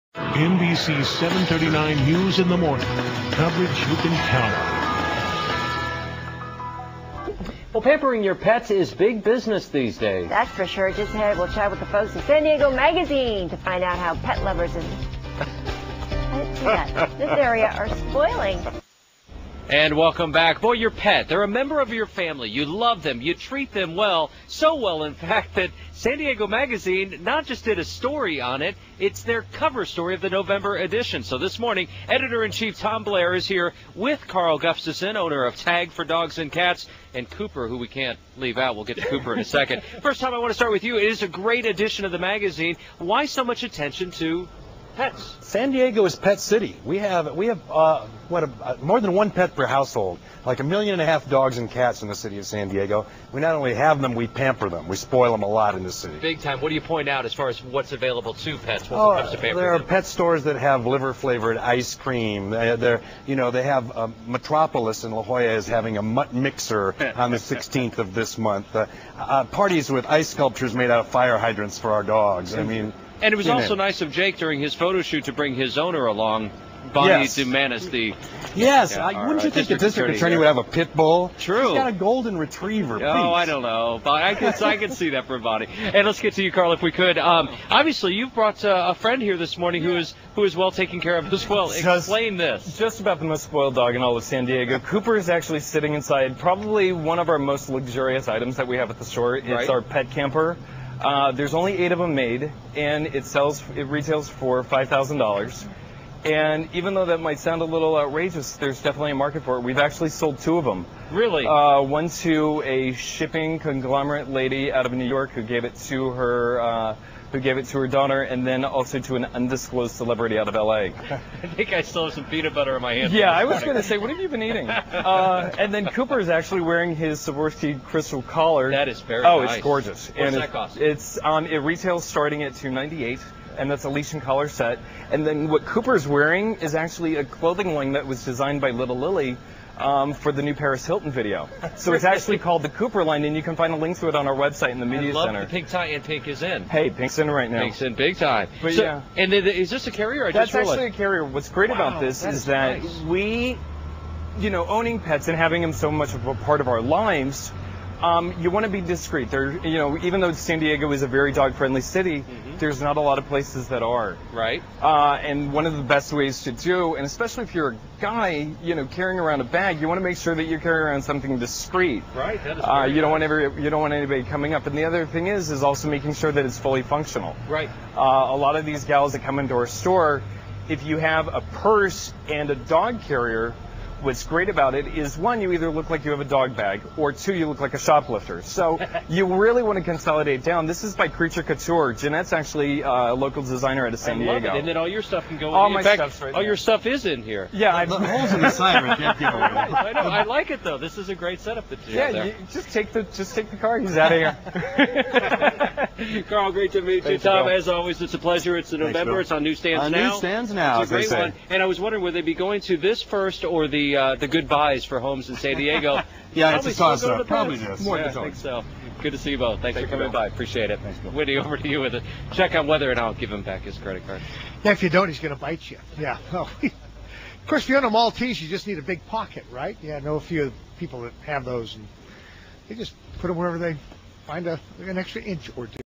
NBC 739 News in the morning. Coverage you can count on. Well, pampering your pets is big business these days. That's for sure. Just ahead, we'll chat with the folks at San Diego Magazine to find out how pet lovers in this area are spoiling. And welcome back. Boy, your pet, they're a member of your family. You love them. You treat them well. So well, in fact, that San Diego Magazine not just did a story on it, it's their cover story of the November edition. So this morning, Editor-in-Chief Tom Blair is here with Carl Gustafson, owner of Tag for Dogs and Cats, and Cooper, who we can't leave out. We'll get to Cooper in a second. First time I want to start with you. It is a great edition of the magazine. Why so much attention to pets? San Diego is Pet City. We have more than one pet per household, like 1.5 million dogs and cats in the city of San Diego. We not only have them, we pamper them. We spoil them a lot in the city. Big time. What do you point out as far as what's available to pets when it comes to pampering? There are pet stores that have liver-flavored ice cream. They have Metropolis in La Jolla is having a mutt mixer on the 16th of this month. Parties with ice sculptures made out of fire hydrants for our dogs. I mean. And it was also nice of Jake during his photo shoot to bring his owner along, Bonnie Dumanis. Yes, wouldn't you think the district attorney would have a pit bull? True. He's got a golden retriever. Oh, I don't know. But I can see that for Bonnie. And let's get to you, Carl, if we could. Obviously, you've brought a friend here this morning who is well taken care of as well. Explain this. Just about the most spoiled dog in all of San Diego. Cooper is actually sitting inside probably one of our most luxurious items that we have at the store. It's our pet camper. There's only 8 of them made, and it retails for $5,000. And even though that might sound a little outrageous, there's definitely a market for it. We've actually sold 2 of them. Really? One to a shipping conglomerate lady out of New York who gave it to her daughter, and then also to an undisclosed celebrity out of L.A. I think I still have some peanut butter in my hand. Yeah, I was going to say, what have you been eating? And then Cooper is actually wearing his Swarovski crystal collar. That is very nice. It's gorgeous. What's that cost? It retails starting at $298, and that's a leash and collar set. And then what Cooper's wearing is actually a clothing line that was designed by Little Lily for the new Paris Hilton video. So it's actually called the Cooper line, and you can find a link to it on our website in the media center. I love the pink tie, and pink is in. Hey, pink's in right now. Pink's in big time. But yeah. And is this a carrier? I That's actually a carrier. What's great about this is that we, owning pets and having them so much of a part of our lives, you want to be discreet. Even though San Diego is a very dog-friendly city, there's not a lot of places that are. Right. And one of the best ways to do, and especially if you're a guy, carrying around a bag, you want to make sure that you're carrying around something discreet. Right. That is you don't want anybody coming up. And the other thing is also making sure that it's fully functional. Right. A lot of these gals that come into our store, if you have a purse and a dog carrier, what's great about it is, 1, you either look like you have a dog bag, or 2, you look like a shoplifter. So you really want to consolidate down. This is by Creature Couture. Jeanette's actually a local designer out of San Diego. I love it. And then all your stuff can go in. All my stuff's right all there. your stuff is in here. Yeah. The holes in the side are can't give away. I know. I like it, though. This is a great setup that you have there. Yeah, just take the car. He's out of here. Carl, great to meet you. Tom, as always, it's a pleasure. It's in November. It's on newsstands now. Newsstands now, it's a great one. And I was wondering, would they be going to this first or the goodbyes for homes in San Diego? Yeah, it's a toss-up. Probably this. I think so. Good to see you both. Thanks for coming by. Appreciate it. Whitney, over to you with it. Check on weather, and I'll give him back his credit card. Yeah, if you don't, he's going to bite you. Yeah. Well, of course, if you own a Maltese, you just need a big pocket, right? Yeah, I know a few people that have those, and they just put them wherever they find an extra inch or two.